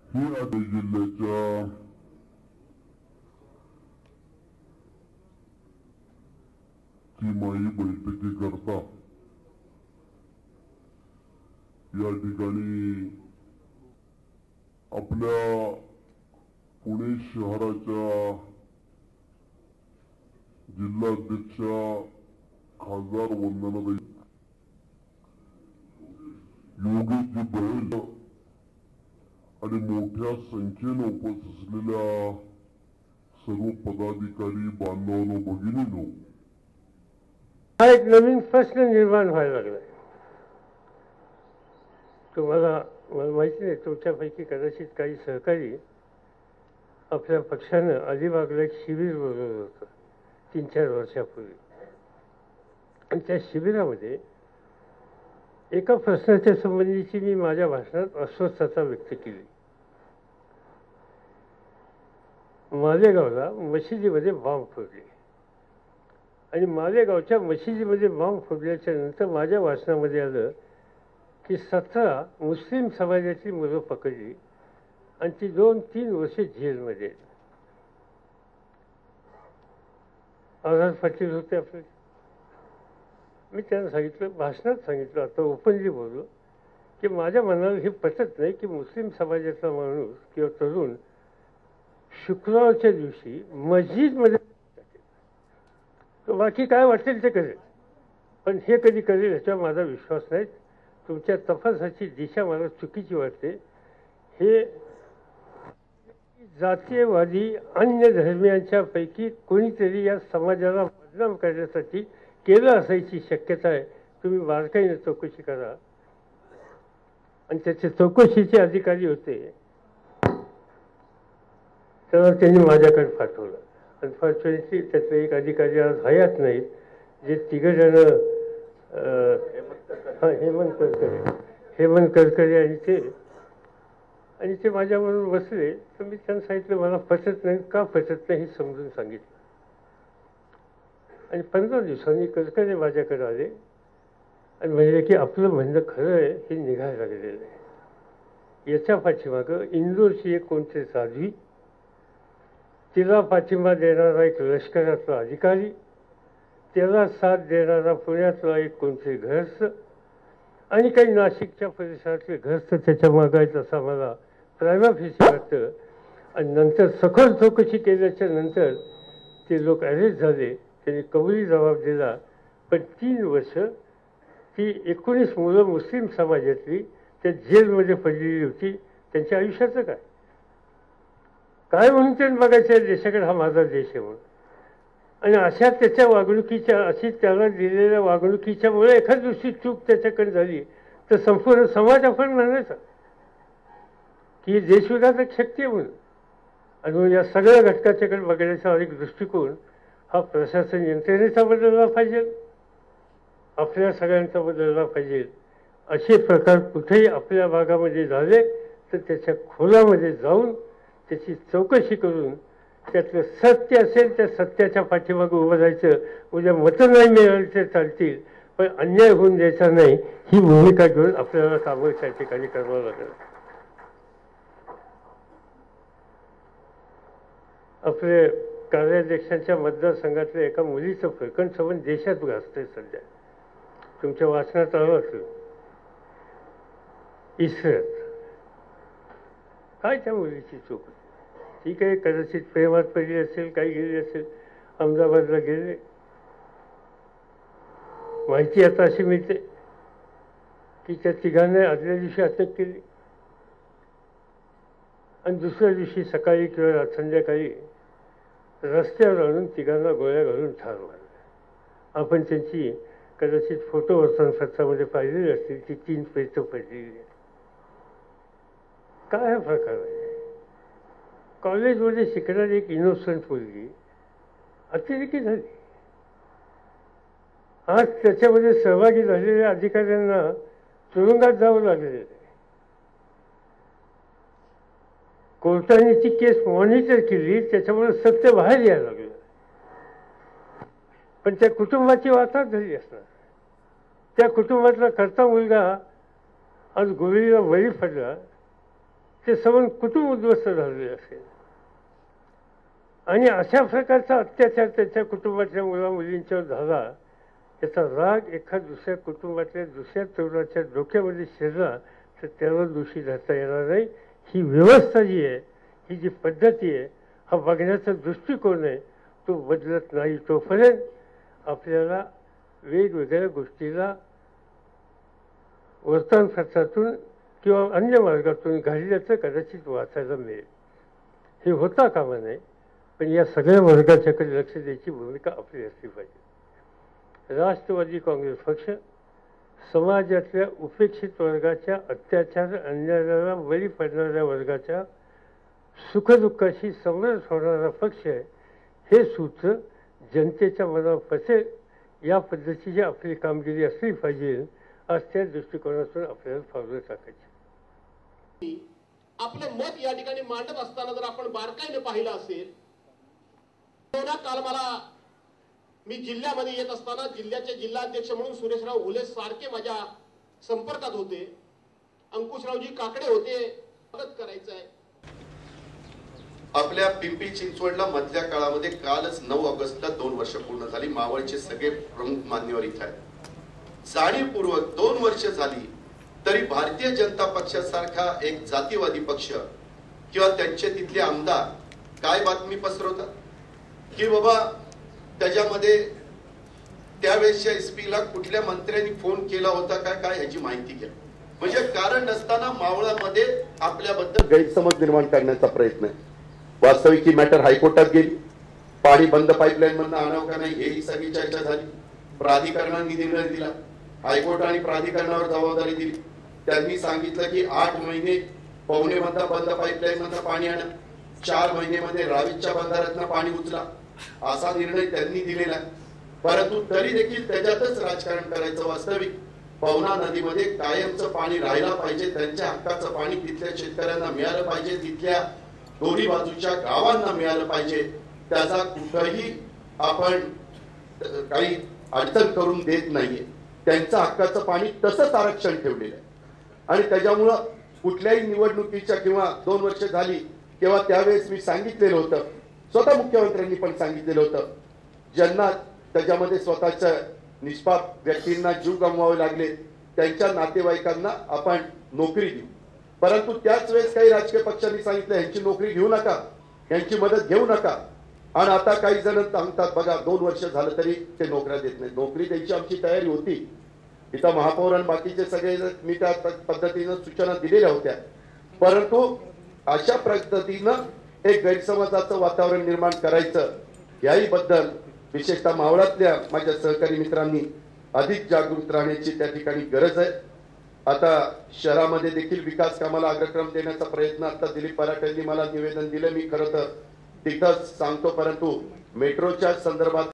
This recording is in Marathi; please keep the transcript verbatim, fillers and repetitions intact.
ही आधी जिल्ह्याच्या तिमाही बैठकी करता या ठिकाणी आपल्या पुणे शहराच्या जिल्हाध्यक्ष खासदार वंदनाताई योगेशजी बळेल आणि मोठ्या संख्येने उपस्थित असलेल्या सर्व पदाधिकारी बांधवांनो भगिनींनो, हा एक नवीन प्रश्न निर्माण व्हायला लागला. तुम्हाला मला माहिती नाही, तुमच्यापैकी कदाचित काही सहकारी आपल्या पक्षानं अलिबागला एक शिबिर बोलवलं होतं तीन चार वर्षापूर्वी, आणि त्या शिबिरामध्ये एका प्रश्नाच्या संबंधीची मी माझ्या भाषणात अस्वस्थता व्यक्त केली. मालेगावला मशिदीमध्ये बॉम्ब फोडले आणि मालेगावच्या मशिदीमध्ये बॉम्ब फोडल्याच्या नंतर माझ्या भाषणामध्ये आलं की सतरा मुस्लिम समाजाची मुलं पकडली आणि ती दोन तीन वर्षे जेलमध्ये. आझाद पाटील होते आपले. मी त्यांना सांगितलं, भाषणात सांगितलं, आता ओपनली बोललो की माझ्या मनाला हे पटत नाही की मुस्लिम समाजाचा माणूस किंवा तरुण शुक्रवारच्या दिवशी मस्जिदमध्ये, तो बाकी काय वाटेल ते करेल, पण हे कधी करेल ह्याच्यावर माझा विश्वास नाही. तुमच्या तपासाची दिशा मला चुकीची वाटते. हे जातीयवादी अन्य धर्मियांच्या पैकी कोणीतरी या समाजाला बदनाम करण्यासाठी केलं असायची शक्यता आहे. तुम्ही बारकाईने चौकशी करा. आणि त्याचे चौकशीचे अधिकारी होते, तर त्यांनी माझ्याकडे पाठवलं. अनफॉर्च्युनेटली त्यातले एक अधिकारी आज हयात नाहीत, जे तिघजण हां हेमंत करकरे हेमंत करकरे आणि ते आणि ते माझ्याबरोबर बसले. तर मी त्यांना सांगितलं मला पटत नाही, का पटत नाही हे समजून सांगितलं. आणि पंधरा दिवसांनी करकरे माझ्याकडे आले आणि म्हणले की आपलं म्हणणं खरं आहे, हे निघायला लागलेलं आहे. याच्या पाठीमागं इंदोरची एक कोणते साध्वी, तिला पाठिंबा देणारा एक लष्करातला अधिकारी, त्याला साथ देणारा पुण्यातला एक कोणते घरस्त आणि काही नाशिकच्या परिसरातले घरस्त त्याच्या मागायचं असं मला प्रायमा फेसी वाटतं. आणि नंतर सखोल चौकशी केल्याच्या नंतर ते लोक अरेस्ट झाले. त्यांनी कबुली जबाब दिला. पण तीन वर्ष ती एकोणीस मुलं मुस्लिम समाजातली त्या जेलमध्ये पडलेली होती. त्यांच्या आयुष्याचं काय काय म्हणून त्यांनी बघायचं देशाकडे, हा माझा देश आहे म्हणून. आणि अशा त्याच्या वागणुकीच्या, अशी त्याला दिलेल्या वागणुकीच्यामुळे एखाद दिवशी चूक त्याच्याकडे झाली तर संपूर्ण समाज आपण म्हणायचा की देशविघातक शक्ती आहे म्हणून. आणि या सगळ्या घटकाच्याकडे बघण्याचा एक दृष्टिकोन हा प्रशासन यंत्रणेचा बदलला पाहिजे, आपल्या सगळ्यांचा बदलला पाहिजे. असे प्रकार कुठेही आपल्या भागामध्ये झाले तर त्याच्या खोलामध्ये जाऊन त्याची चौकशी करून त्यातलं सत्य असेल त्या सत्याच्या पाठीमागं उभं राहायचं. उद्या मतं नाही मिळाली तर चालतील, पण अन्याय होऊन द्यायचा नाही, ही भूमिका घेऊन आपल्याला कामं त्या ठिकाणी करावं लागेल. आपले कार्याध्यक्षांच्या मतदारसंघातल्या एका मुलीचं प्रकरण संबंध देशात गाजतंय सध्या. तुमच्या वाचनात आलं असेल. इस्रत काय त्या मुलीची चूक होती? ठीक आहे, कदाचित प्रेमात पडली असेल, काही गेली असेल, अहमदाबादला गेले. माहिती आता अशी मिळते की त्या तिघांना आदल्या दिवशी अटक केली आणि दुसऱ्या दिवशी सकाळी किंवा संध्याकाळी रस्त्यावर आणून तिघांना गोळ्या घालून ठार मारले. आपण त्यांची कदाचित फोटो वर्तमानपत्रामध्ये पाहिलेली असतील की तीन पेचं पडलेली. काय हा प्रकार आहे? कॉलेजमध्ये शिकणारी एक इनोसंट मुलगी अतिरेकी झाली. आज त्याच्यामध्ये सहभागी झालेल्या अधिकाऱ्यांना तुरुंगात जावं लागलेलं आहे. कोर्टाने ती केस मॉनिटर केली, त्याच्यामुळे सत्य बाहेर यायला लागलं. पण त्या कुटुंबाची वाताहत झाली असणार. त्या कुटुंबातला करता मुलगा आज गोळीला बळी पडला, ते सवन कुटुंब उद्ध्वस्त झालेले असेल आणि अशा प्रकारचा अत्याचार त्याच्या कुटुंबातल्या मुला मुलींच्यावर झाला, त्याचा राग एखाद दुसऱ्या कुटुंबातल्या दुसऱ्या तरुणाच्या डोक्यामध्ये शिरला तर त्याला दोषी धरता येणार नाही. ही व्यवस्था जी आहे, ही जी पद्धती आहे, हा बघण्याचा दृष्टिकोन आहे, तो बदलत नाही तोपर्यंत आपल्याला वेगवेगळ्या गोष्टीला वर्तमानपत्रातून किंवा अन्य मार्गातून घालण्याचं कदाचित वाचायला मिळेल. हे होता कामा नये, पण या सगळ्या वर्गाच्याकडे लक्ष द्यायची भूमिका आपली असली पाहिजे. राष्ट्रवादी काँग्रेस पक्ष समाजातल्या उपेक्षित वर्गाच्या अत्याचार अन्यायाला बळी पडणाऱ्या वर्गाच्या सुखदुःखाशी समरस होणारा पक्ष आहे. हे सूत्र जनतेच्या मनावर पसेल या पद्धतीची आपली कामगिरी असली पाहिजे. आज त्या दृष्टिकोनातून आपल्याला पावलं टाकायची. आपलं मत या ठिकाणी मांडत असताना जर आपण बारकाईने पाहिलं असेल, काल मला मी जिल्ह्यामध्ये येत असताना जिल्ह्याचे जिल्हाध्यक्ष म्हणून सुरेशराव घुले सारखे माझ्या संपर्कात होते. अंकुशरावजी काकडे होते. मदत करायचं आहे. आपल्या पिंपरी चिंचवडला मधल्या काळामध्ये कालच नऊ ऑगस्टला दोन वर्ष पूर्ण झाली. मावळचे सगळे प्रमुख मान्यवर इथे आहेत. जाणीवपूर्वक दोन वर्ष झाली तरी भारतीय जनता पक्षासारखा एक जातीवादी पक्ष किंवा त्यांचे तिथले आमदार काय बातमी पसरवतात की बाबा त्याच्यामध्ये त्यावेळेसच्या एसपी ला कुठल्या मंत्र्यांनी फोन केला होता काय काय याची माहिती घ्या. म्हणजे कारण नसताना मावळामध्ये आपल्याबद्दल गैरसमज निर्माण करण्याचा प्रयत्न आहे. वास्तविक ही मॅटर हायकोर्टात गेली. पाणी बंद पाईपलाईन मधून आणावं का नाही ही सगळी चर्चा झाली. प्राधिकरणाने निर्णय दिला. हायकोर्टाने प्राधिकरणावर जबाबदारी दिली. त्यांनी सांगितलं की आठ महिने पवने मधला बंद पाईपलाईन मधलं पाणी आणा, चार महिन्यामध्ये रावीच्या बंधाऱ्यातनं पाणी उचला, असा निर्णय त्यांनी दिलेला आहे. परंतु तरी देखील त्याच्यातच राजकारण करायचं. वास्तविक पवना नदीमध्ये कायमचं पाणी राहायला पाहिजे. त्यांच्या हक्काचं पाणी तिथल्या शेतकऱ्यांना मिळालं पाहिजे. तिथल्या दोन्ही बाजूच्या गावांना मिळालं पाहिजे. त्याचा कुठंही आपण काही अडचण करून देत नाहीये. त्यांच्या हक्काचं पाणी तसंच आरक्षण ठेवलेलं आहे. आणि त्याच्यामुळं कुठल्याही निवडणुकीच्या किंवा दोन वर्ष झाली तेव्हा त्यावेळेस मी सांगितलेलं होतं, स्वतः मुख्यमंत्र्यांनी पण सांगितलेलं होतं, ज्यांना त्याच्यामध्ये स्वतःच्या निष्पाप व्यक्तींना जीव गमवावे लागले त्यांच्या नातेवाईकांना आपण नोकरी देऊ. परंतु त्याच वेळेस काही राजकीय पक्षांनी सांगितलं यांची नोकरी घेऊ नका, यांची मदत घेऊ नका. आणि आता काही जण सांगतात बघा दोन वर्ष झालं तरी ते नोकऱ्या देत नाही. नोकरी द्यायची आमची तयारी होती. इथं महापौर आणि बाकीचे सगळे मी त्या पद्धतीनं सूचना दिलेल्या होत्या. परंतु अशा पद्धतीनं एक गैरसमजाचं वातावरण निर्माण करायचं याही बद्दल विशेषतः मावळातल्या माझ्या सहकारी मित्रांनी अधिक जागृत राहण्याची त्या ठिकाणी गरज आहे. आता शहरामध्ये देखील विकास कामाला अग्रक्रम देण्याचा प्रयत्न आता दिलीप पराटेंनी मला निवेदन दिलं. मी खरं तर तिथंच सांगतो, परंतु मेट्रोच्या संदर्भात